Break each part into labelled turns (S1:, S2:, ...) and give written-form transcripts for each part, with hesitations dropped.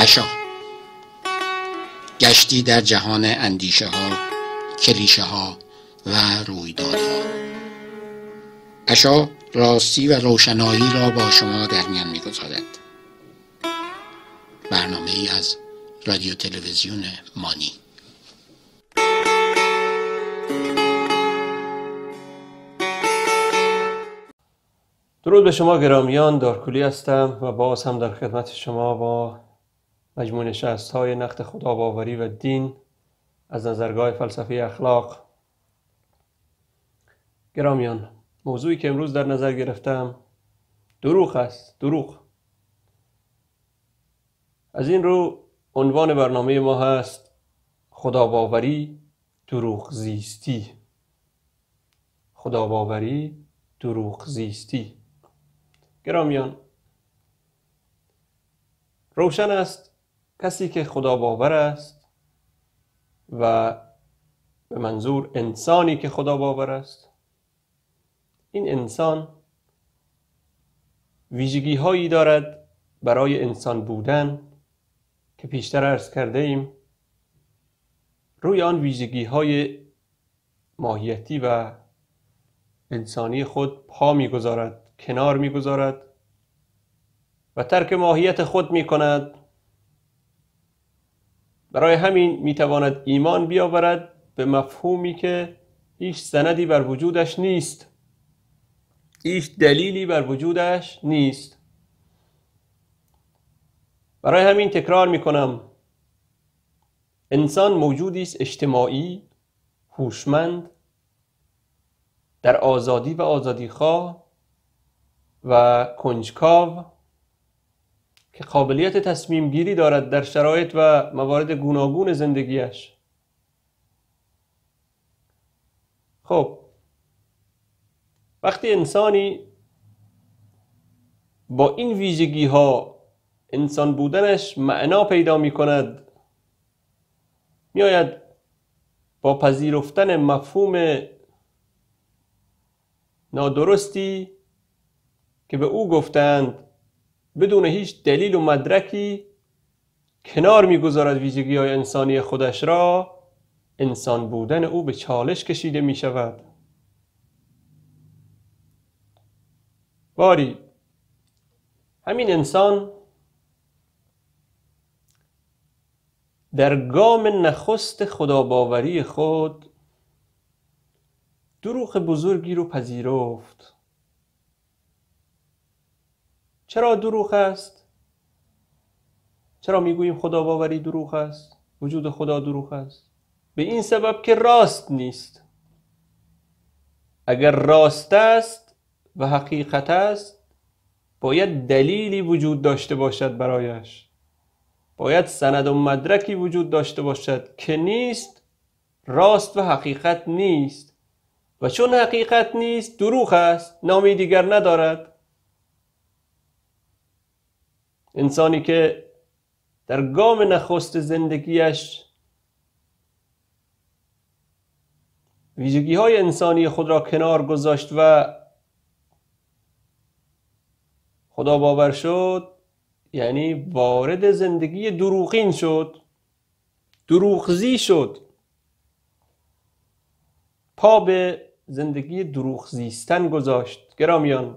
S1: عشا، گشتی در جهان اندیشه ها، کلیشه ها و رویدادها. عشا راستی و روشنایی را با شما در میان می‌گذارد. برنامه‌ای از رادیو تلویزیون مانی.
S2: درود به شما گرامیان، دارکولی هستم و باز هم در خدمت شما با مجموعه نشست‌های نقد خداباوری و دین از نظرگاه فلسفه اخلاق. گرامیان، موضوعی که امروز در نظر گرفتم دروغ است. دروغ. از این رو عنوان برنامه ما هست خداباوری، دروغ زیستی. خداباوری، دروغ زیستی. گرامیان، روشن است کسی که خداباور است و به منظور انسانی که خداباور است، این انسان ویژگی هایی دارد برای انسان بودن که پیشتر عرض کرده ایم. روی آن ویژگی های ماهیتی و انسانی خود پا میگذارد، کنار میگذارد و ترک ماهیت خود میکند. برای همین میتواند ایمان بیاورد به مفهومی که هیچ سندی بر وجودش نیست، هیچ دلیلی بر وجودش نیست. برای همین تکرار میکنم، انسان موجودی است اجتماعی، هوشمند، در آزادی و آزادیخواه و کنجکاو که قابلیت تصمیم گیری دارد در شرایط و موارد گوناگون زندگیش. خب، وقتی انسانی با این ویژگی ها انسان بودنش معنا پیدا می کند، می آید با پذیرفتن مفهوم نادرستی که به او گفتند بدون هیچ دلیل و مدرکی کنار می‌گذارد ویژگی های انسانی خودش را، انسان بودن او به چالش کشیده می شود. باری همین انسان در گام نخست خداباوری خود دروغ بزرگی رو پذیرفت. چرا دروغ است؟ چرا میگوییم خداباوری دروغ است؟ وجود خدا دروغ است؟ به این سبب که راست نیست. اگر راست است و حقیقت است، باید دلیلی وجود داشته باشد برایش، باید سند و مدرکی وجود داشته باشد که نیست، راست و حقیقت نیست. و چون حقیقت نیست، دروغ است، نامی دیگر ندارد. انسانی که در گام نخست زندگیش ویژگی های انسانی خود را کنار گذاشت و خدا باور شد، یعنی وارد زندگی دروغین شد، دروغزی شد، پا به زندگی دروغ زیستن گذاشت. گرامیان،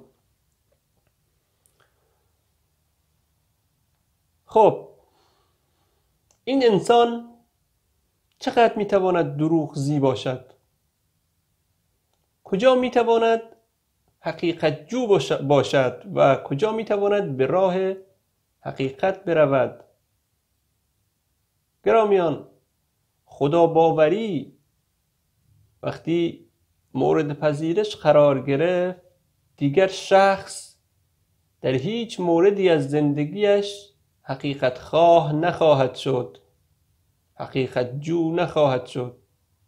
S2: خب این انسان چقدر میتواند دروغزی باشد؟ کجا میتواند حقیقت جو باشد و کجا میتواند به راه حقیقت برود؟ گرامیان، خدا باوری وقتی مورد پذیرش قرار گرفت، دیگر شخص در هیچ موردی از زندگیش حقیقت خواه نخواهد شد، حقیقت جو نخواهد شد.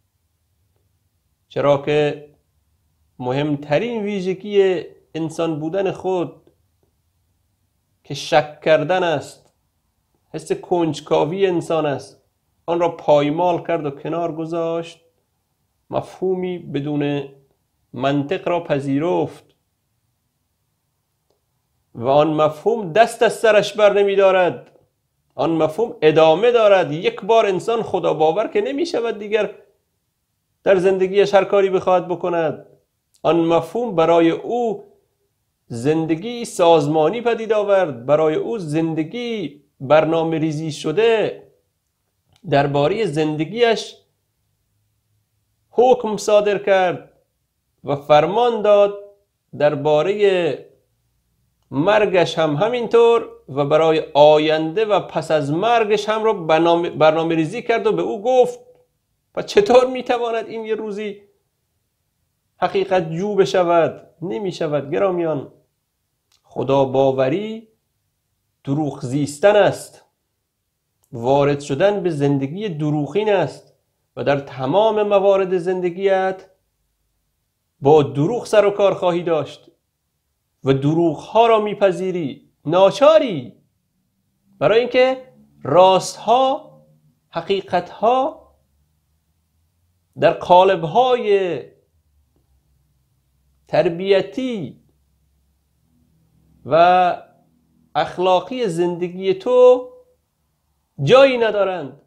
S2: چرا که مهمترین ویژگی انسان بودن خود که شک کردن است، حس کنجکاوی انسان است، آن را پایمال کرد و کنار گذاشت، مفهومی بدون منطق را پذیرفت و آن مفهوم دست از سرش بر نمی دارد. آن مفهوم ادامه دارد. یک بار انسان خدا باور که نمی شود دیگر در زندگیش هر کاری بخواهد بکند. آن مفهوم برای او زندگی سازمانی پدید آورد، برای او زندگی برنامه ریزی شده، درباره زندگیش حکم صادر کرد و فرمان داد، درباره مرگش هم همینطور و برای آینده و پس از مرگش هم رو برنامه ریزی کرد و به او گفت. و چطور میتواند این یه روزی حقیقت جو بشود؟ نمی شود گرامیان. خدا باوری دروغ زیستن است، وارد شدن به زندگی دروغین است و در تمام موارد زندگیت با دروغ سر و کار خواهی داشت و دروغ ها را میپذیری، ناچاری، برای اینکه راست ها، حقیقت ها در قالب های تربیتی و اخلاقی زندگی تو جایی ندارند.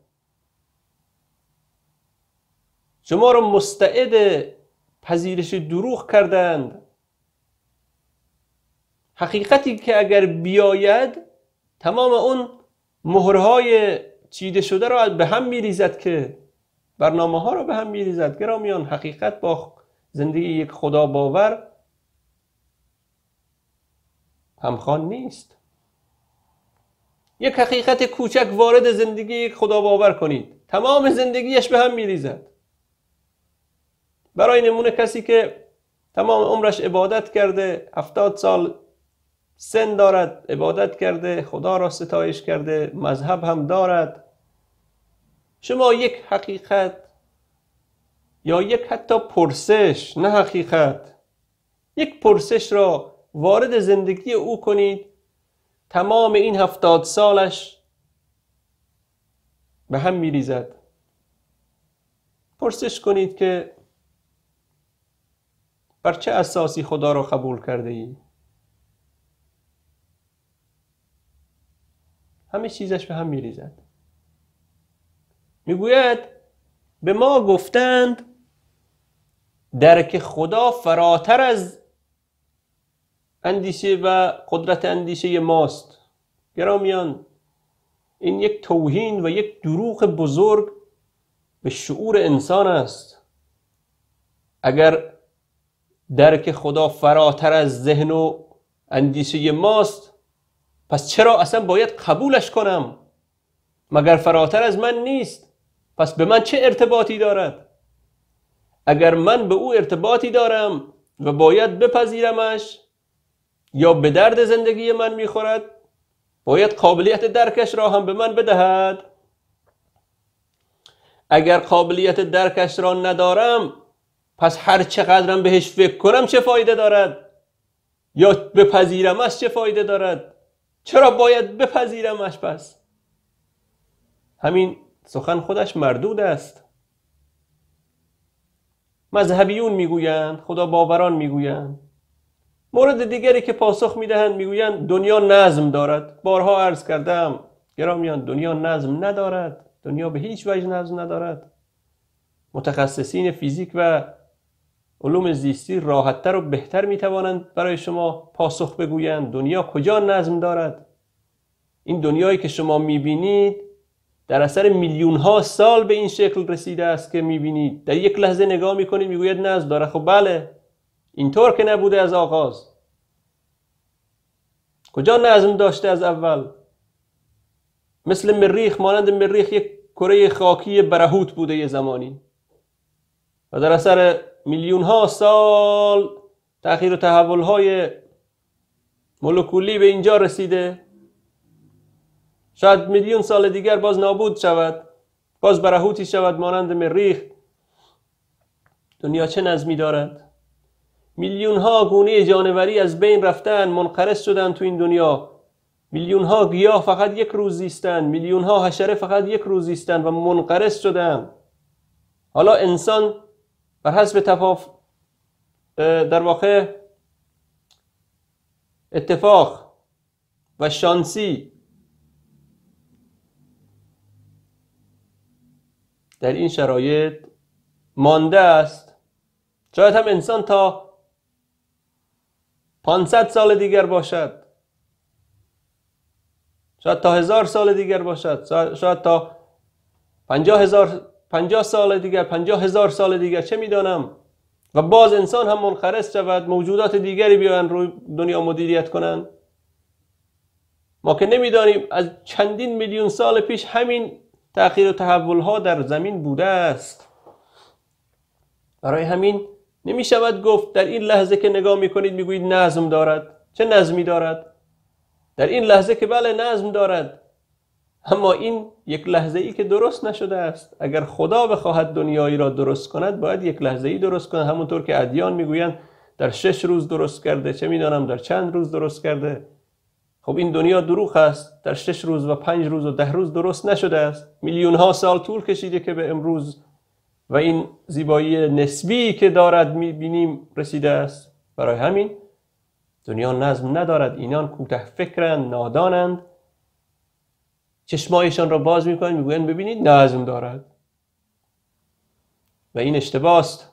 S2: شما را مستعد پذیرش دروغ کردند. حقیقتی که اگر بیاید تمام اون مهرهای چیده شده را به هم میریزد، که برنامه ها را به هم میریزد. گرامیان، حقیقت با زندگی یک خدا باور همخوان نیست. یک حقیقت کوچک وارد زندگی یک خدا باور کنید، تمام زندگیش به هم میریزد. برای نمونه کسی که تمام عمرش عبادت کرده، 70 سال سن دارد، عبادت کرده، خدا را ستایش کرده، مذهب هم دارد، شما یک حقیقت یا یک حتی پرسش، نه حقیقت، یک پرسش را وارد زندگی او کنید، تمام این 70 سالش به هم میریزد. پرسش کنید که بر چه اساسی خدا را قبول کرده ای؟ همه چیزش به هم میریزد. میگوید به ما گفتند درک خدا فراتر از اندیشه و قدرت اندیشه ماست. گرامیان، این یک توهین و یک دروغ بزرگ به شعور انسان است. اگر درک خدا فراتر از ذهن و اندیشه ماست، پس چرا اصلا باید قبولش کنم؟ مگر فراتر از من نیست؟ پس به من چه ارتباطی دارد؟ اگر من به او ارتباطی دارم و باید بپذیرمش یا به درد زندگی من میخورد، باید قابلیت درکش را هم به من بدهد. اگر قابلیت درکش را ندارم، پس هر چقدرم بهش فکر کنم چه فایده دارد؟ یا بپذیرمش چه فایده دارد؟ چرا باید بپذیرمش؟ پس همین سخن خودش مردود است. مذهبیون میگویند، خدا باوران میگویند. مورد دیگری که پاسخ میدهند میگویند دنیا نظم دارد. بارها عرض کردم گرامیان، دنیا نظم ندارد. دنیا به هیچ وجه نظم ندارد. متخصصین فیزیک و علوم زیستی راحت‌تر و بهتر میتوانند برای شما پاسخ بگویند دنیا کجا نظم دارد. این دنیایی که شما میبینید در اثر میلیون ها سال به این شکل رسیده است که میبینید. در یک لحظه نگاه میکنید میگوید نظم داره. خب بله، اینطور که نبوده از آغاز. کجا نظم داشته از اول؟ مثل مریخ، مانند مریخ یک کره خاکی برهوت بوده یه زمانی و در اثر میلیون ها سال تغییر و تحول های مولکولی به اینجا رسیده. شاید میلیون سال دیگر باز نابود شود، باز برهوتی شود مانند مریخ. دنیا چه نظمی دارد؟ میلیون ها گونه جانوری از بین رفتن، منقرض شدن تو این دنیا. میلیون ها گیاه فقط یک روز زیستن، میلیون ها حشره فقط یک روز زیستن و منقرض شدن. حالا انسان بر حسب در واقع اتفاق و شانسی در این شرایط مانده است. شاید هم انسان تا 500 سال دیگر باشد، شاید تا 1000 سال دیگر باشد، شاید تا 50 سال دیگر، 50,000 سال دیگر، چه میدانم. و باز انسان هم منقرض شود، موجودات دیگری بیان روی دنیا مدیریت کنند. ما که نمیدانیم از چندین میلیون سال پیش همین تأخیر و تحول ها در زمین بوده است. برای همین نمی شود گفت در این لحظه که نگاه میکنید میگویید نظم دارد. چه نظمی دارد؟ در این لحظه که بله نظم دارد، اما این یک لحظه ای که درست نشده است. اگر خدا بخواهد دنیایی را درست کند باید یک لحظه ای درست کند، همونطور که ادیان میگویند در 6 روز درست کرده، چه میدانم در چند روز درست کرده. خب این دنیا دروغ است، در 6 روز و 5 روز و 10 روز درست نشده است. میلیون ها سال طول کشیده که به امروز و این زیبایی نسبی که دارد میبینیم رسیده است. برای همین دنیا نظم ندارد. اینان کوته فکرند، نادانند، چشمایشان را باز میکنند میگویند ببینید نظم دارد و این اشتباه است.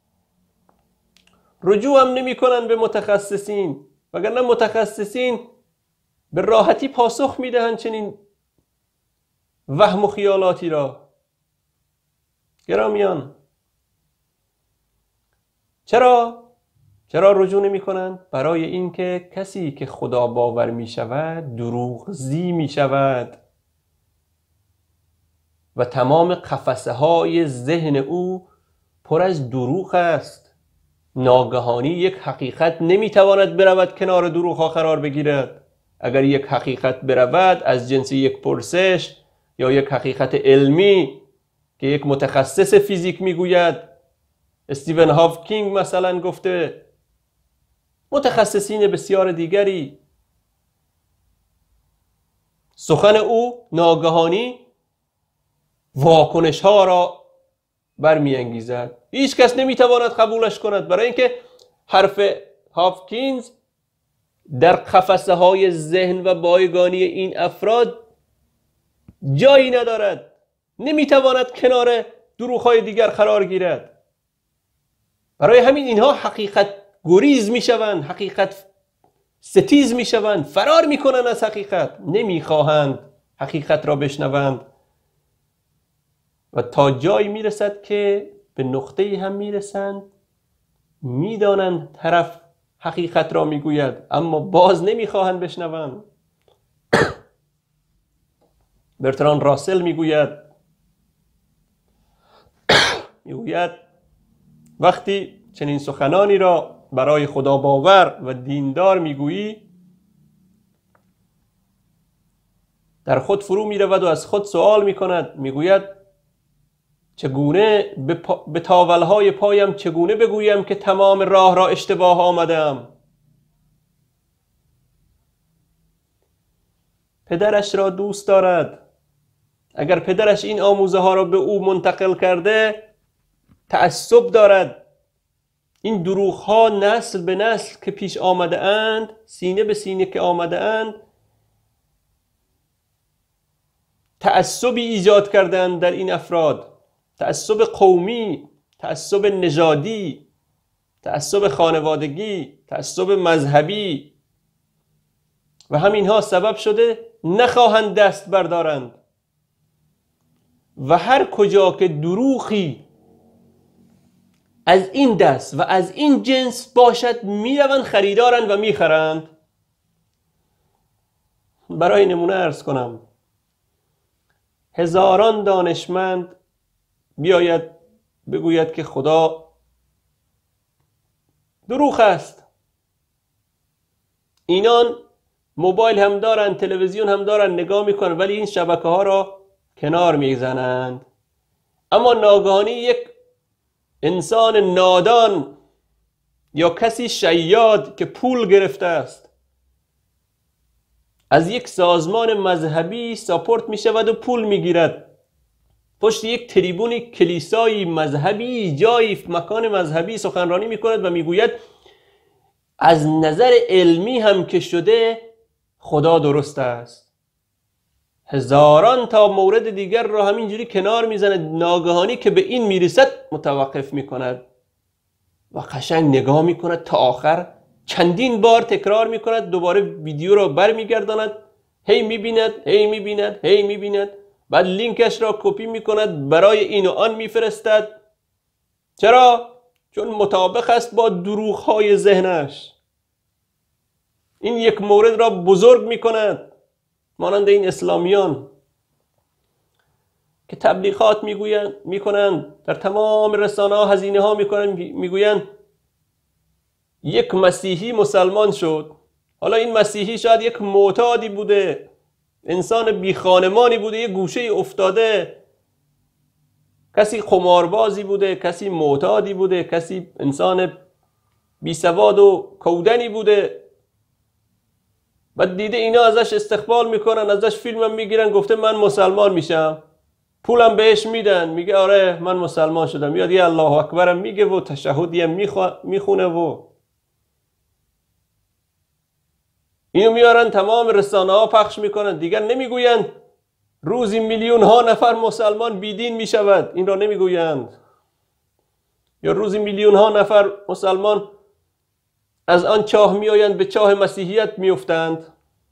S2: رجوع هم نمی کنند به متخصصین، وگرنه متخصصین به راحتی پاسخ میدهند چنین وهم و خیالاتی را. گرامیان، چرا رجوع نمی کنند؟ برای اینکه کسی که خدا باور می شود دروغزی می شود و تمام قفسه های ذهن او پر از دروغ است. ناگهانی یک حقیقت نمی تواند برود کنار دروغ ها قرار بگیرد. اگر یک حقیقت برود از جنس یک پرسش یا یک حقیقت علمی که یک متخصص فیزیک میگوید، استیون هاوکینگ مثلا گفته، متخصصین بسیار دیگری، سخن او ناگهانی واکنش ها را برمیانگیزد. هیچ کس نمیتواند قبولش کند، برای اینکه حرف هاوکینز در قفسه های ذهن و بایگانی این افراد جایی ندارد، نمیتواند کنار دروغ های دیگر قرار گیرد. برای همین اینها حقیقت گریز میشوند، حقیقت ستیز میشوند، فرار میکنند از حقیقت، نمیخواهند حقیقت را بشنوند و تا جایی میرسد که به نقطه‌ای هم میرسند میدانند طرف حقیقت را میگوید اما باز نمیخواهند بشنوند. برتراند راسل میگوید وقتی چنین سخنانی را برای خدا باور و دیندار میگویی در خود فرو میرود و از خود سوال میکند، میگوید چگونه به تاولهای پایم چگونه بگویم که تمام راه را اشتباه آمدم. پدرش را دوست دارد. اگر پدرش این آموزه ها را به او منتقل کرده تعصب دارد. این دروغ ها نسل به نسل که پیش آمده اند، سینه به سینه که آمده اند، تعصبی ایجاد کردند در این افراد. تعصب قومی، تعصب نژادی، تعصب خانوادگی، تعصب مذهبی و همینها سبب شده نخواهند دست بردارند و هر کجا که دروغی از این دست و از این جنس باشد میروند خریدارند و میخرند. برای نمونه عرض کنم، هزاران دانشمند بیاید بگوید که خدا دروغ است. اینان موبایل هم دارن، تلویزیون هم دارن، نگاه میکنن ولی این شبکه ها را کنار میزنند. اما ناگهانی یک انسان نادان یا کسی شیاد که پول گرفته است از یک سازمان مذهبی ساپورت می شود و پول می گیرد، پشت یک تریبون کلیسایی مذهبی، جایی مکان مذهبی سخنرانی می کند و می گوید از نظر علمی هم که شده خدا درست است. هزاران تا مورد دیگر را همینجوری کنار میزند، ناگهانی که به این میرسد متوقف میکند و قشنگ نگاه میکند تا آخر، چندین بار تکرار میکند، دوباره ویدیو را برمیگرداند، هی میبیند، بعد لینکش را کپی میکند برای این و آن میفرستد. چرا؟ چون مطابق است با دروغ‌های ذهنش. این یک مورد را بزرگ میکند، مانند این اسلامیان که تبلیغات میکنند، در تمام رسانه ها هزینه ها میکنند، میگویند یک مسیحی مسلمان شد. حالا این مسیحی شاید یک معتادی بوده، انسان بی خانمانی بوده، یک گوشه افتاده، کسی قماربازی بوده، کسی معتادی بوده، کسی انسان بی سواد و کودنی بوده. بعد دیده اینا ازش استقبال میکنن، ازش فیلمم میگیرن، گفته من مسلمان میشم، پولم بهش میدن، میگه آره من مسلمان شدم، یاد یه الله اکبرم میگه و تشهدی هم میخونه و اینو میارن تمام رسانه ها پخش میکنن. دیگر نمیگویند روزی میلیون ها نفر مسلمان بیدین میشود، این را نمیگویند. یا روزی میلیون ها نفر مسلمان از آن چاه میآیند به چاه مسیحیت میافتند.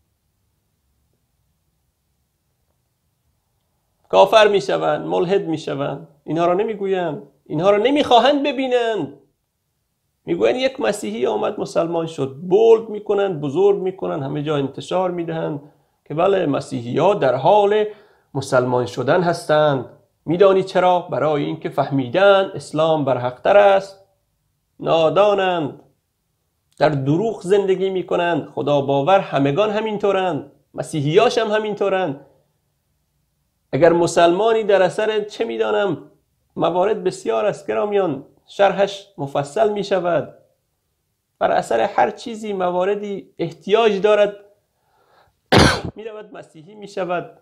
S2: کافر میشوند، ملحد میشوند. اینها را نمیگویند، اینها را نمیخواهند ببینند. میگویند یک مسیحی آمد مسلمان شد، بولد میکنند، بزرگ میکنند، همه جا انتشار میدهند که بله مسیحی ها در حال مسلمان شدن هستند. میدانی چرا؟ برای اینکه فهمیدن اسلام برحق‌تر است. نادانند، در دروغ زندگی میکنند. خدا باور همگان همینطورند، مسیحیاش هم همینطورند. اگر مسلمانی در اثر چه میدانم موارد بسیار است گرامیان، شرحش مفصل می شود، بر اثر هر چیزی مواردی احتیاج دارد می رود مسیحی می شود.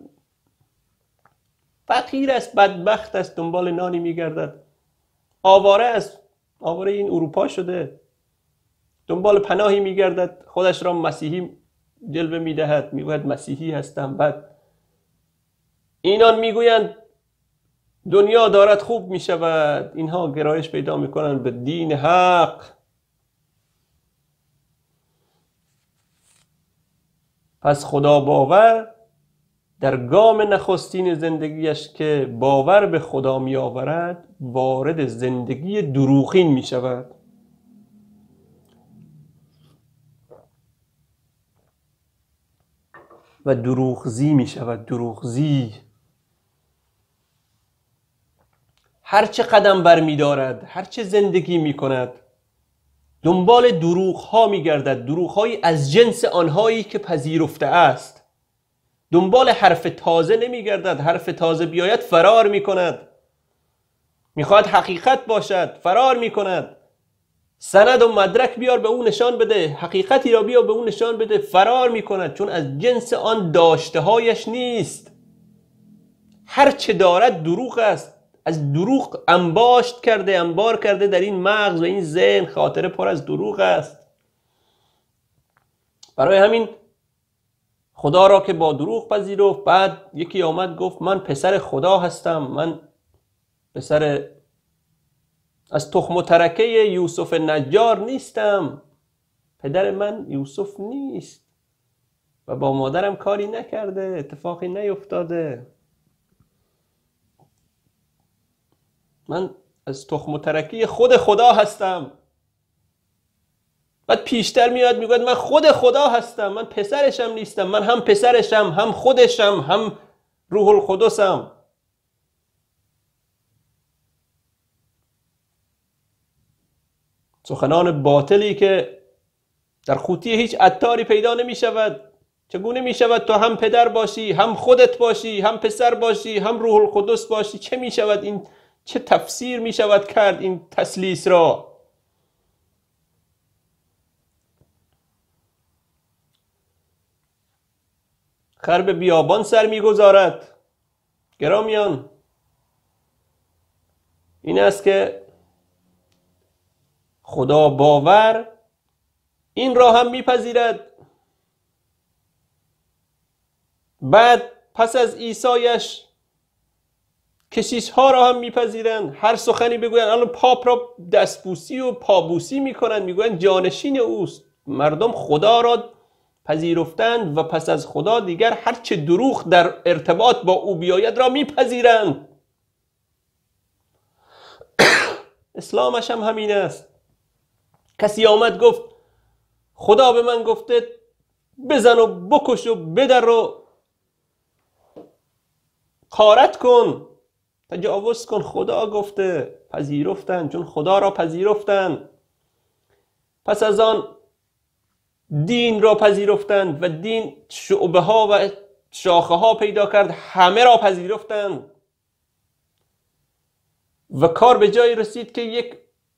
S2: فقیر است، بدبخت است، دنبال نانی می گردد، آواره است، آواره این اروپا شده، دنبال پناهی می گردد، خودش را مسیحی جلوه می دهد، می گوید مسیحی هستم. بعد اینان می گویند دنیا دارد خوب می شود. اینها گرایش پیدا می کنند به دین حق. پس خدا باور در گام نخستین زندگیش که باور به خدا می آورد وارد زندگی دروغین می شود. و دروغزی می شود. دروغزی هرچه قدم بر می دارد، هرچه زندگی می کند، دنبال دروغ ها می گردد، دروغ هایی از جنس آنهایی که پذیرفته است. دنبال حرف تازه نمی گردد، حرف تازه بیاید فرار می کند. می خواهد حقیقت باشد، فرار می کند. سند و مدرک بیار به اون نشان بده، حقیقتی را بیار به اون نشان بده، فرار می کند، چون از جنس آن داشته هایش نیست. هرچه دارد دروغ است، از دروغ انبار کرده در این مغز و این ذهن، خاطره پر از دروغ است. برای همین خدا را که با دروغ پذیرفت، بعد یکی آمد گفت من پسر خدا هستم، من پسر از تخم و ترکه یوسف نجار نیستم، پدر من یوسف نیست و با مادرم کاری نکرده، اتفاقی نیفتاده، من از تخم و ترکه خود خدا هستم. بعد پیشتر میاد میگه من خود خدا هستم، من پسرشم نیستم، من هم پسرشم، هم خودشم، هم روح القدسم. سخنان باطلی که در قوطی هیچ عطاری پیدا نمی شود. چگونه می شود تو هم پدر باشی، هم خودت باشی، هم پسر باشی، هم روح القدس باشی؟ چه می شود این؟ چه تفسیر می شود کرد این تثلیث را؟ خر به بیابان سر می گذارد. گرامیان، این است که خدا باور این را هم میپذیرد، بعد پس از عیسایش کشیش ها را هم میپذیرند. هر سخنی بگویند، الان پاپ را دستبوسی و پابوسی میکنند، میگویند جانشین اوست. مردم خدا را پذیرفتند و پس از خدا دیگر هرچه دروغ در ارتباط با او بیاید را میپذیرند. اسلامش هم همین است. کسی آمد گفت خدا به من گفته بزن و بکش و بدر و غارت کن، تجاوز کن، خدا گفته. پذیرفتند، چون خدا را پذیرفتند. پس از آن دین را پذیرفتند و دین شعبه ها و شاخه ها پیدا کرد، همه را پذیرفتند و کار به جایی رسید که یک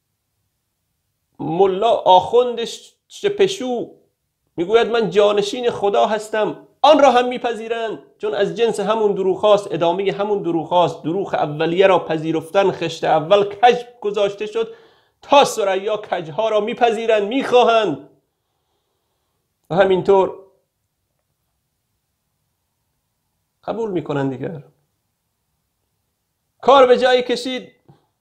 S2: ملا آخوند شپشو میگوید من جانشین خدا هستم، آن را هم میپذیرند، چون از جنس همون دروغ هاست، ادامه همون دروغ هاست. دروغ اولیه را پذیرفتن، خشت اول کج گذاشته شد، تا ثریا کجها را میپذیرند، میخواهند و همینطور قبول میکنند دیگر. کار به جایی کشید،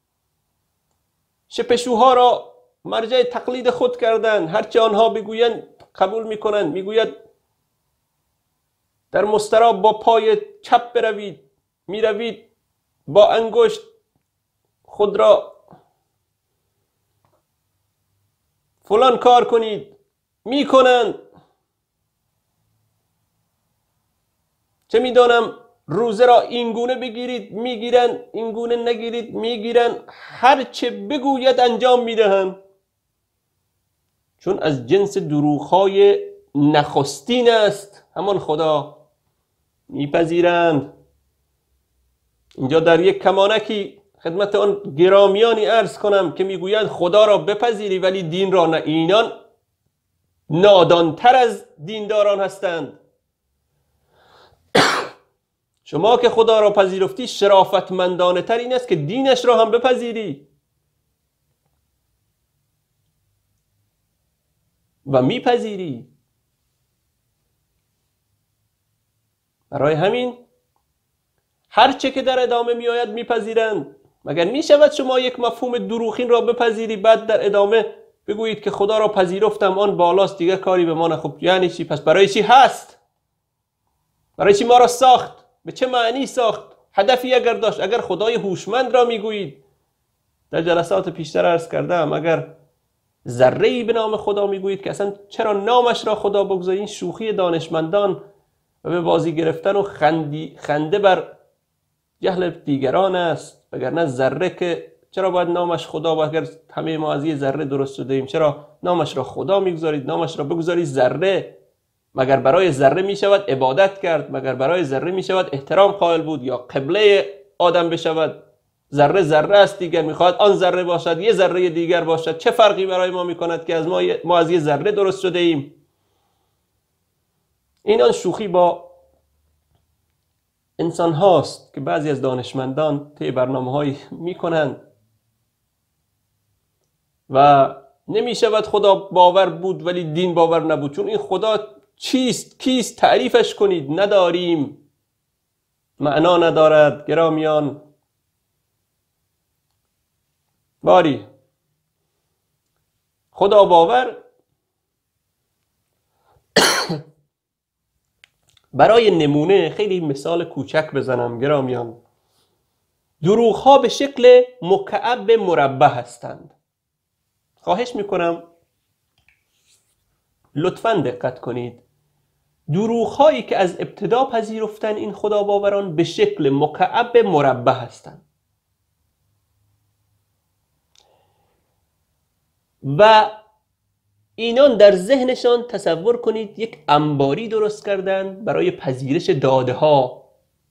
S2: شپشوها را مرجع تقلید خود کردند، هرچه آنها بگویند قبول میکنند. میگوید در مستراب با پای چپ بروید، میروید با انگشت خود را فلان کار کنید، میکنند. چه میدانم روزه را اینگونه بگیرید، میگیرن، اینگونه نگیرید، میگیرن. هر چه بگوید انجام میدهند، چون از جنس دروغ‌های نخستین است، همان خدا میپذیرند. اینجا در یک کمانکی خدمت آن گرامیانی عرض کنم که میگویند خدا را بپذیری ولی دین را نه. اینان نادانتر از دینداران هستند. شما که خدا را پذیرفتی، شرافتمندانه تر این است که دینش را هم بپذیری و میپذیری. برای همین هر چه که در ادامه میآید میپذیرند. مگر میشود شما یک مفهوم دروغین را بپذیری بعد در ادامه بگویید که خدا را پذیرفتم، آن بالاست، دیگه کاری به ما نه؟ خب یعنی چی؟ پس برای چی هست؟ برای چی ما را ساخت؟ به چه معنی ساخت؟ هدفی اگر داشت، اگر خدای هوشمند را میگویید، در جلسات پیشتر عرض کردم، اگر ذره‌ای به نام خدا میگویید که اصلا چرا نامش را خدا بگذارید؟ این شوخی دانشمندان و به بازی گرفتن و خنده بر جهل دیگران است. وگرنه ذره که چرا باید نامش خدا باید؟ اگر همه ما از یه ذره درست شده ایم، چرا نامش را خدا میگذارید؟ نامش را بگذارید ذره. مگر برای ذره می شود عبادت کرد؟ مگر برای ذره می شود احترام قائل بود یا قبله آدم بشود؟ ذره ذره است دیگر، میخواد آن ذره باشد، یه ذره دیگر باشد. چه فرقی برای ما میکند که از ما از یه ذره درست شده ایم؟ این آن شوخی با انسان هاست که بعضی از دانشمندان طی برنامه‌هایی میکنند و نمی شود خدا باور بود ولی دین باور نبود. چون این خدا چیست؟ کیست؟ تعریفش کنید. نداریم، معنا ندارد. گرامیان، باری خدا باور برای نمونه خیلی مثال کوچک بزنم گرامیان. دروغ ها به شکل مکعب مربع هستند. خواهش میکنم لطفاً دقت کنید. دروغ هایی که از ابتدا پذیرفتن این خدا باوران به شکل مکعب مربع هستند و اینان در ذهنشان تصور کنید یک انباری درست کردن برای پذیرش داده ها.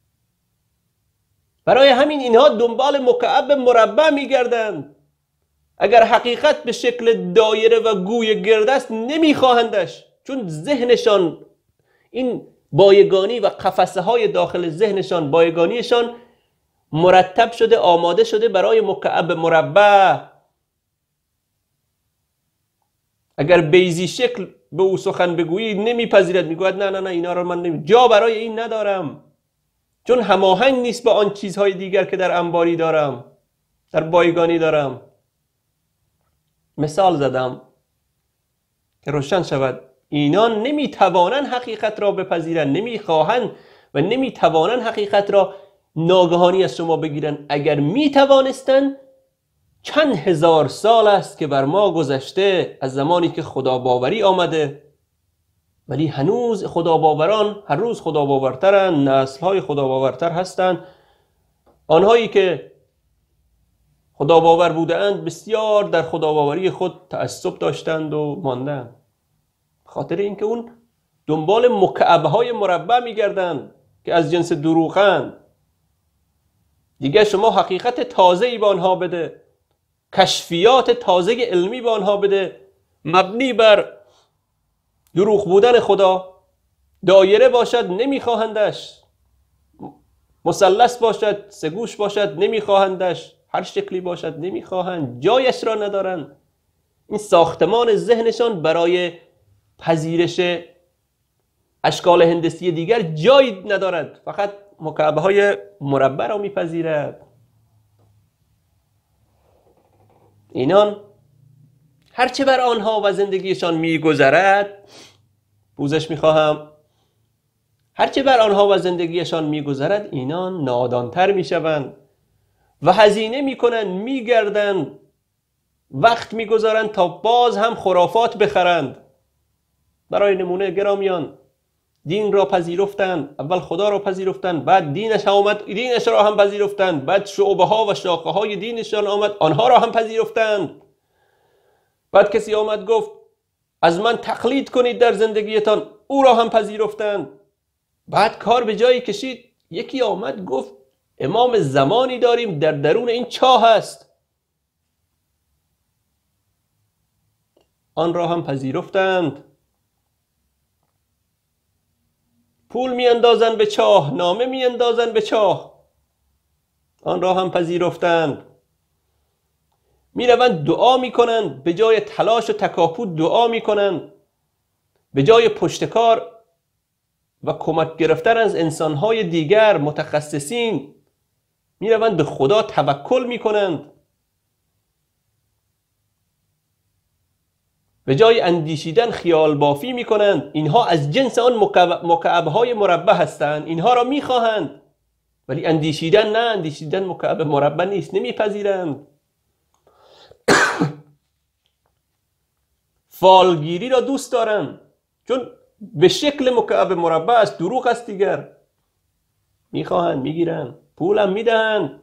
S2: برای همین اینها دنبال مکعب مربع میگردند. اگر حقیقت به شکل دایره و گوی گرد است نمیخواهندش، چون ذهنشان این بایگانی و قفسه های داخل ذهنشان، بایگانیشان مرتب شده، آماده شده برای مکعب مربع. اگر بیضی شکل به او سخن بگویی نمیپذیرد، میگوید نه نه نه اینا رو من جا برای این ندارم. چون هماهنگ نیست با آن چیزهای دیگر که در انباری دارم، در بایگانی دارم. مثال زدم که روشن شود. اینان نمیتوانند حقیقت را بپذیرند، نمیخواهند و نمیتوانند حقیقت را ناگهانی از شما بگیرند. اگر میتوانستند، چند هزار سال است که بر ما گذشته از زمانی که خدا باوری آمده، ولی هنوز خدا باوران هر روز خدا باورترن، نسل‌های خدا باورتر هستند. آنهایی که خدا باور بودند بسیار در خدا باوری خود تعصب داشتند و ماندند، خاطر اینکه اون دنبال مکعب‌های مربع می‌گردند که از جنس دروغند. دیگه شما حقیقت تازه‌ای به آنها بده، کشفیات تازه علمی به آنها بده، مبنی بر دروغ بودن خدا. دایره باشد نمیخواهندش، مثلث باشد، سگوش باشد نمیخواهندش، هر شکلی باشد نمیخواهند، جایش را ندارند. این ساختمان ذهنشان برای پذیرش اشکال هندسی دیگر جایی ندارد، فقط مکعبه های مربع را میپذیرد. اینان هرچه بر آنها و زندگیشان میگذرد، پوزش میخواهم، هرچه بر آنها و زندگیشان میگذرد اینان نادانتر میشوند و هزینه میکنند، میگردند، وقت میگذارند تا باز هم خرافات بخرند. برای نمونه گرامیان، دین را پذیرفتند، اول خدا را پذیرفتند، بعد دینش آمد، دینش را هم پذیرفتند، بعد شعبه ها و شاخه های دینشان آمد، آنها را هم پذیرفتند. بعد کسی آمد گفت از من تقلید کنید در زندگیتان، او را هم پذیرفتند. بعد کار به جایی کشید، یکی آمد گفت امام زمانی داریم در درون این چاه هست، آن را هم پذیرفتند. پول میاندازند به چاه، نامه میاندازند به چاه، آن را هم پذیرفتند. میروند دعا میکنند، به جای تلاش و تکاپو دعا میکنند، به جای پشتکار و کمک گرفتن از انسانهای دیگر متخصصین میروند به خدا توکل میکنند. به جای اندیشیدن خیال بافی میکنند. اینها از جنس آن مکعب‌های مربع هستند، اینها را میخواهند، ولی اندیشیدن نه، اندیشیدن مکعب مربع نیست، نمیپذیرند. فالگیری را دوست دارند، چون به شکل مکعب مربع است، دروغ است دیگر. میخواهند، میگیرند، پولم میدهند.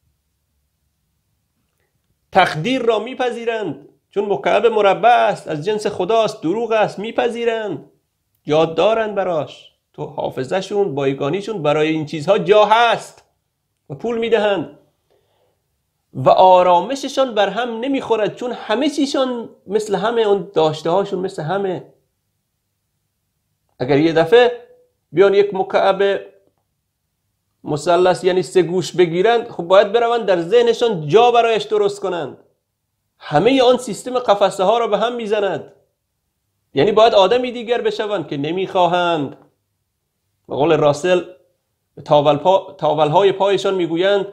S2: تقدیر را میپذیرند، چون مکعب مربع است، از جنس خداست، دروغ است، میپذیرند. یاد دارند براش، تو حافظهشون، بایگانیشون برای این چیزها جا هست و پول میدهند. و آرامششان بر هم نمیخورد، چون همه چیشان مثل همه، اون داشته هاشون مثل همه. اگر یه دفعه بیان یک مکعب مثلث یعنی سه گوش بگیرند، خب باید بروند در ذهنشان جا برایش درست کنند. همه آن سیستم قفسه ها را به هم میزند. یعنی باید آدمی دیگر بشوند که نمیخواهند. به قول راسل تاول های پایشان میگویند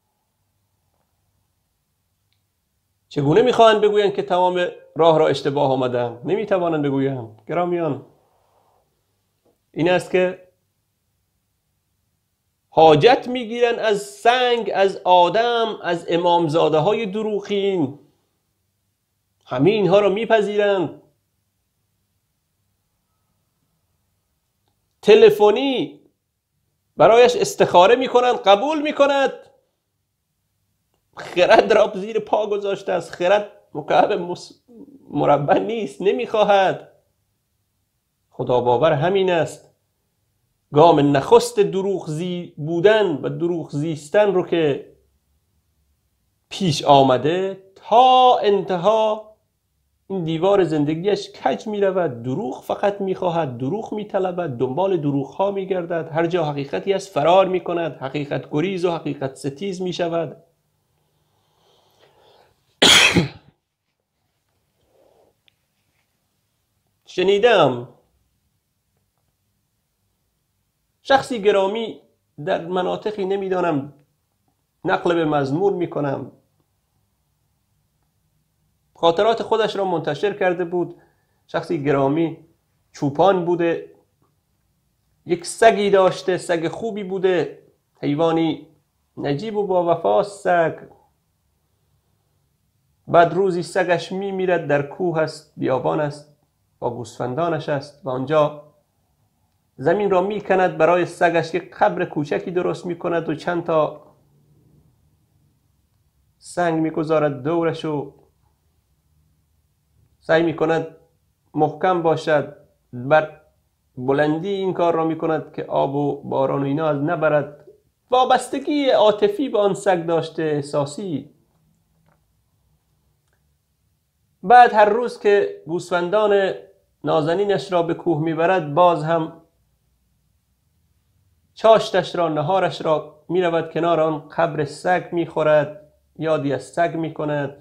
S2: چگونه میخواهند بگویند که تمام راه را اشتباه آمدند؟ نمیتوانند بگویند. گرامیان، این است که حاجت میگیرند از سنگ، از آدم، از امامزاده های دروغین. همه اینها را میپذیرند. تلفنی برایش استخاره میکنند، قبول میکند. خرد را زیر پا گذاشته است. خرد مکعب مربع نیست، نمیخواهد. خدا باور همین است. گام نخست دروغزی بودن و دروغ زیستن رو که پیش آمده، تا انتها این دیوار زندگیش کج می رود. دروغ فقط می خواهد، دروغ می طلبد، دنبال دروغ ها می گردد. هر جا حقیقتی است فرار می کند، حقیقت گریز و حقیقت ستیز می شود. شنیدم شخصی گرامی در مناطقی نمیدانم نقل به مزمور میکنم، خاطرات خودش را منتشر کرده بود. شخصی گرامی چوپان بوده، یک سگی داشته، سگ خوبی بوده، حیوانی نجیب و با وفاست سگ. بعد روزی سگش میمیرد، در کوه است، بیابان است، با گوسفندانش است و آنجا زمین را میکند، برای سگش یک قبر کوچکی درست میکند و چند تا سنگ میگذارد دورش و سعی میکند محکم باشد، بر بلندی این کار را میکند که آب و باران و اینا از نبرد. وابستگی عاطفی به آن سگ داشته، احساسی. بعد هر روز که گوسفندان نازنینش را به کوه میبرد، باز هم چاشتش را، نهارش را میرود کنار آن قبر سگ میخورد، یادی از سگ میکند.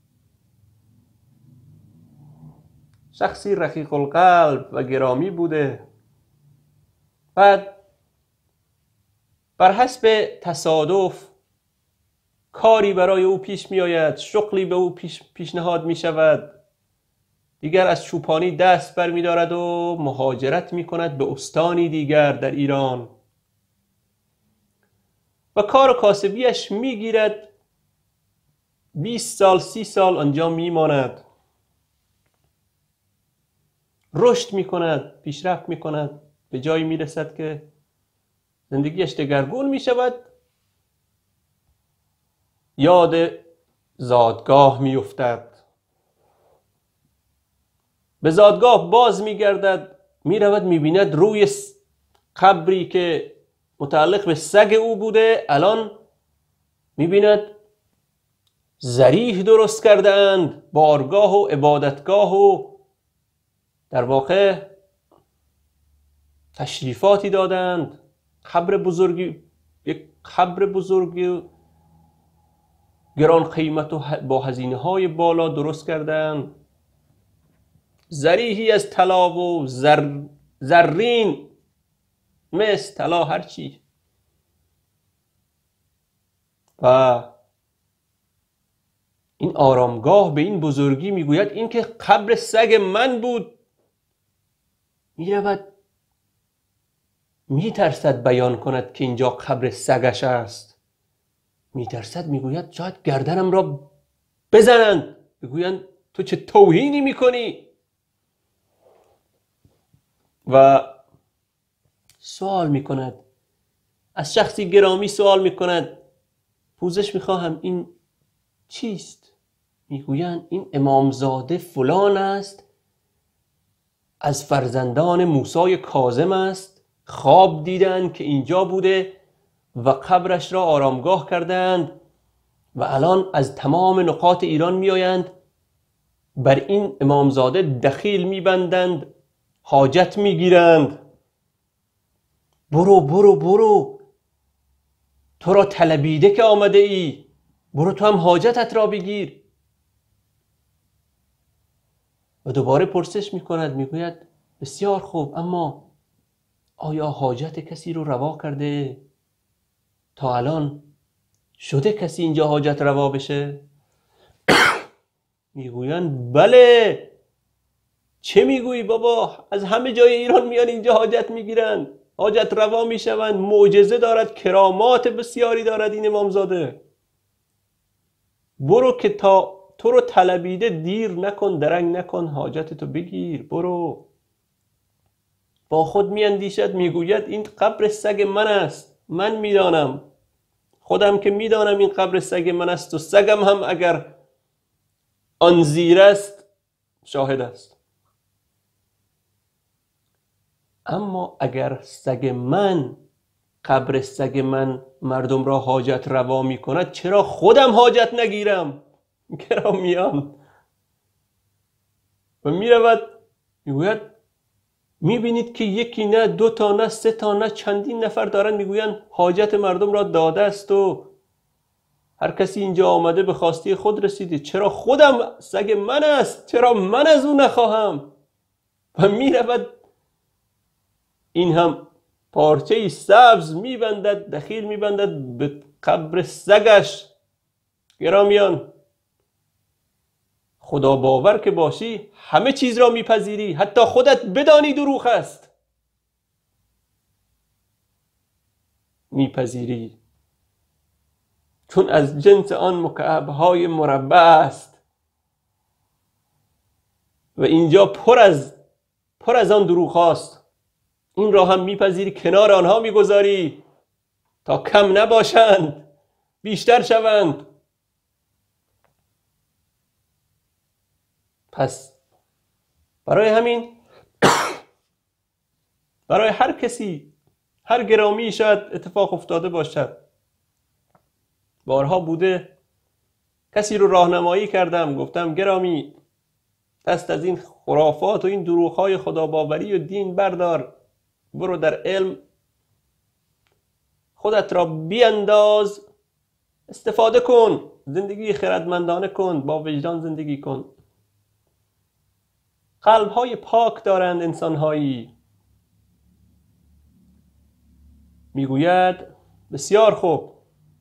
S2: شخصی رقیق القلب و گرامی بوده. بعد بر حسب تصادف کاری برای او پیش می آید، شغلی به او پیشنهاد می شود، دیگر از چوپانی دست بر می دارد و مهاجرت می کند به استانی دیگر در ایران و کار و کاسبیش می گیرد. 20 سال 30 سال آنجا می ماند، رشد می کند، پیشرفت می کند، به جایی می رسد که زندگیش دگرگون می شود. یاد زادگاه می افتد، به زادگاه باز می گردد، می رود می بیند روی قبری که متعلق به سگ او بوده، الان می بیند ضریح درست کرده اند، بارگاه و عبادتگاه و در واقع تشریفاتی دادند، قبر بزرگی، یک قبر بزرگی گران قیمت و با هزینه های بالا درست کردند، ضریحی از طلا و زرین، مس، طلا، هرچی. و این آرامگاه به این بزرگی میگوید این که قبر سگ من بود. میرود میترسد بیان کند که اینجا قبر سگش است، میترسد، میگوید شاید گردنم را بزنند، بگویند تو چه توهینی میکنی. و سوال میکند از شخصی گرامی، سوال میکند پوزش میخواهم این چیست؟ میگویند این امامزاده فلان است، از فرزندان موسی کاظم است، خواب دیدند که اینجا بوده و قبرش را آرامگاه کردند و الان از تمام نقاط ایران میآیند، بر این امامزاده دخیل میبندند، حاجت میگیرند. برو برو برو، تو را طلبیده که آمده ای، برو تو هم حاجتت را بگیر. و دوباره پرسش میکند، میگوید بسیار خوب، اما آیا حاجت کسی رو روا کرده؟ تا الان شده کسی اینجا حاجت روا بشه؟ میگویند بله. چه میگویی بابا؟ از همه جای ایران میان اینجا حاجت میگیرن، حاجت روا میشوند، معجزه دارد، کرامات بسیاری دارد این امامزاده. برو که تا تو رو طلبیده، دیر نکن، درنگ نکن، حاجتتو بگیر، برو. با خود میاندیشد، میگوید این قبر سگ من است، من میدانم، خودم که میدانم این قبر سگ من است و سگم هم اگر آن زیر است شاهد است. اما اگر سگ من، قبر سگ من مردم را حاجت روا می کند، چرا خودم حاجت نگیرم؟ گرامیان. و می رود میگوید میبینید که یکی نه، 2 تا نه، 3 تا نه، چندین نفر دارن میگوین حاجت مردم را داده است و هر کسی اینجا آمده به خواسته خود رسیده، چرا خودم سگ من است، چرا من از او نخواهم؟ و میرود این هم پارچه سبز میبندد، دخیل میبندد به قبر سگش. گرامیان، خدا باور که باشی همه چیز را میپذیری، حتی خودت بدانی دروغ است میپذیری، چون از جنس آن مکعب‌های مربع است و اینجا پر از آن دروغ هاست. این را هم میپذیری، کنار آنها میگذاری تا کم نباشند، بیشتر شوند. پس برای همین برای هر کسی، هر گرامی شاید اتفاق افتاده باشد، بارها بوده کسی رو راهنمایی کردم، گفتم گرامی دست از این خرافات و این دروغ‌های خداباوری و دین بردار، برو در علم خودت را بینداز، استفاده کن، زندگی خردمندانه کن، با وجدان زندگی کن. قلب‌های پاک دارند انسان‌هایی. میگوید بسیار خوب،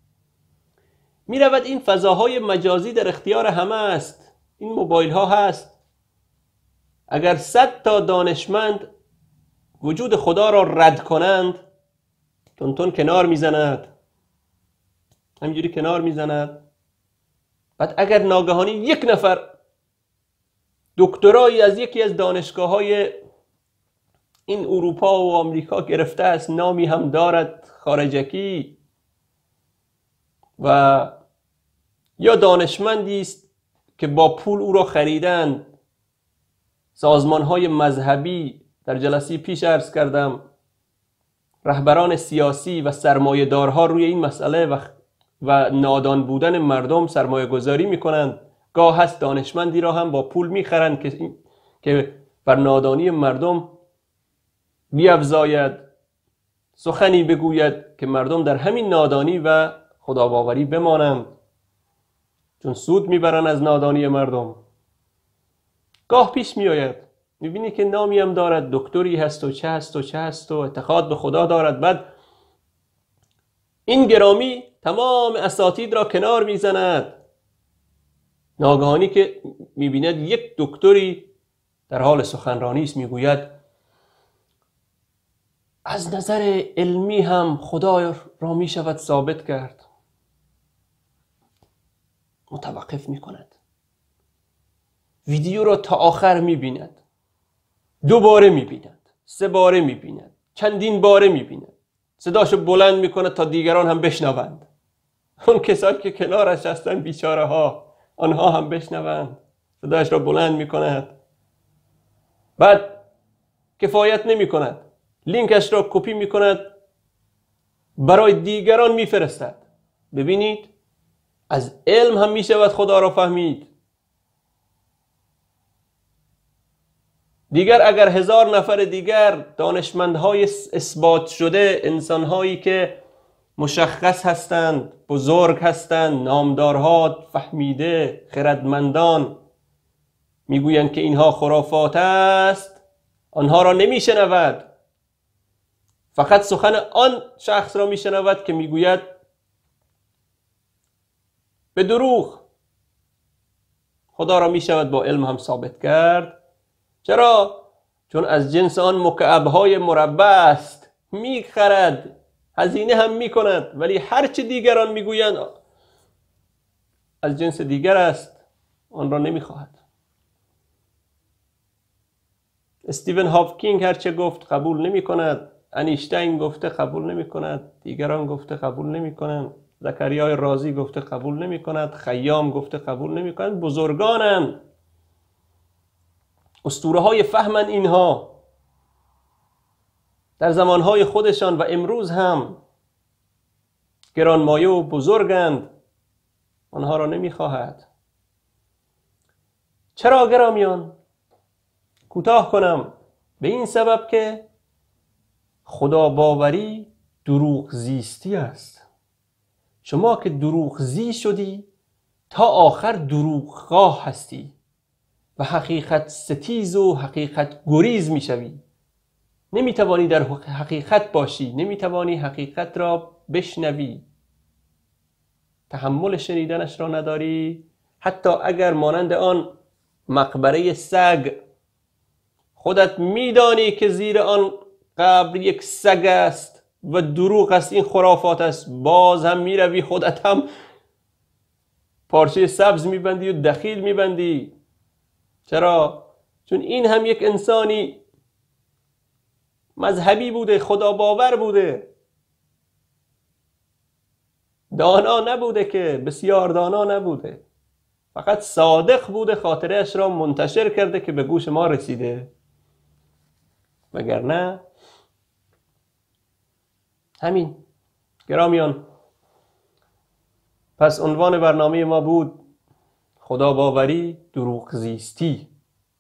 S2: میرود این فضاهای مجازی در اختیار همه است، این موبایل ها هست. اگر 100 تا دانشمند وجود خدا را رد کنند، تون کنار میزند، همینجوری کنار میزند. بعد اگر ناگهانی یک نفر دکترایی از یکی از دانشگاه های این اروپا و آمریکا گرفته است، نامی هم دارد خارجکی، و یا دانشمندی است که با پول او را خریدند، سازمان های مذهبی، در جلسه پیش عرض کردم رهبران سیاسی و سرمایه دارها روی این مسئله و نادان بودن مردم سرمایه گذاری میکنند. گاه هست دانشمندی را هم با پول میخرند که بر نادانی مردم بیفزاید، سخنی بگوید که مردم در همین نادانی و خداباوری بمانند، چون سود میبرن از نادانی مردم. گاه پیش میآید میبینی که نامی هم دارد، دکتری هست و چه هست و چه هست و اعتقاد به خدا دارد، بعد این گرامی تمام اساتید را کنار میزند. ناگهانی که میبیند یک دکتری در حال سخنرانی است، میگوید از نظر علمی هم خدا را میشود ثابت کرد. متوقف میکند، ویدیو را تا آخر میبیند، 2 باره میبیند، 3 باره میبیند، چندین باره میبیند، صداشو بلند میکند تا دیگران هم بشنوند. اون کسایی که کنارش هستن بیچاره ها، آنها هم بشنوند، صداش را بلند میکند. بعد کفایت نمیکند، لینکش را کپی میکند، برای دیگران میفرستد. ببینید از علم هم میشود خدا را فهمید. دیگر اگر 1000 نفر دیگر دانشمندهای اثبات شده، انسانهایی که مشخص هستند، بزرگ هستند، نامدارها، فهمیده، خردمندان میگویند که اینها خرافات است، آنها را نمیشنود، فقط سخن آن شخص را میشنود که میگوید به دروغ. خدا را میشود با علم هم ثابت کرد. چرا؟ چون از جنس آن مکعب‌های مربع است، میخرد، هزینه هم میکند، ولی هرچه دیگران میگویند از جنس دیگر است، آن را نمیخواهد. استیون هاوکینگ هرچه گفت قبول نمیکند، انیشتین گفته قبول نمیکند، دیگران گفته قبول نمیکنند، زکریای رازی گفته قبول نمیکند، خیام گفته قبول نمیکند. بزرگانند، اسطوره های فهمن، اینها در زمانهای خودشان و امروز هم گرانمایه و بزرگند، آنها را نمیخواهد. چرا گرامیان؟ کوتاه کنم، به این سبب که خدا باوری دروغ زیستی است. شما که دروغ زی شدی تا آخر دروغ خواه هستی و حقیقت ستیز و حقیقت گریز می شوی. نمیتوانی در حقیقت باشی، نمیتوانی حقیقت را بشنوی، تحمل شنیدنش را نداری. حتی اگر مانند آن مقبره سگ خودت میدانی که زیر آن قبر یک سگ است و دروغ است، این خرافات است، باز هم میروی خودت هم پارچه سبز میبندی و دخیل میبندی. چرا؟ چون این هم یک انسانی مذهبی بوده، خدا باور بوده، دانا نبوده، که بسیار دانا نبوده، فقط صادق بوده، خاطرش را منتشر کرده که به گوش ما رسیده. وگرنه همین. گرامیان، پس عنوان برنامه ما بود خدا باوری، دروغ زیستی.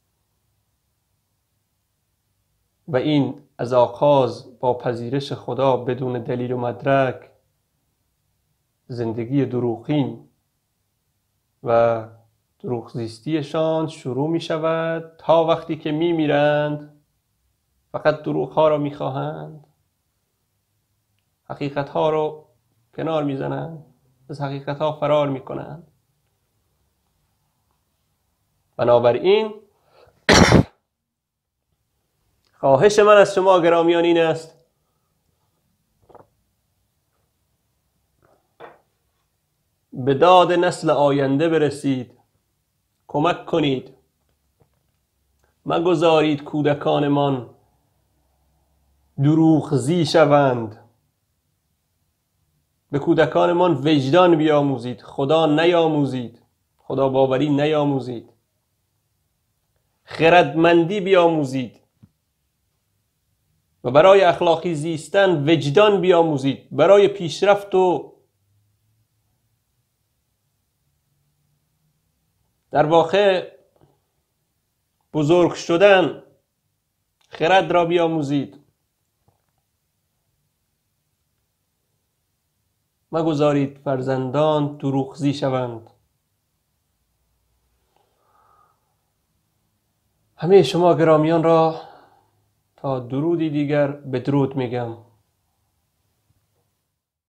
S2: و این از آغاز با پذیرش خدا بدون دلیل و مدرک، زندگی دروغین و دروغ زیستیشان شروع می شود تا وقتی که می میرند فقط دروغ ها را می خواهند، حقیقت ها رو کنار می زنند، از حقیقت ها فرار می کنند. بنابراین خواهش من از شما گرامیان این است به داد نسل آینده برسید، کمک کنید، مگذارید کودکانمان دروغزی شوند. به کودکانمان وجدان بیاموزید، خدا نیاموزید، خدا باوری نیاموزید، خردمندی بیاموزید و برای اخلاقی زیستن وجدان بیاموزید. برای پیشرفت و در واقع بزرگ شدن خرد را بیاموزید. مگذارید فرزندان دروغزی شوند. همه شما گرامیان را تا درودی دیگر بدرود میگم.